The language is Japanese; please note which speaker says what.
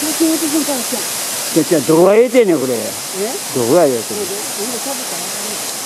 Speaker 1: じゃどこがええてんねんこれ。どこがええてんねん。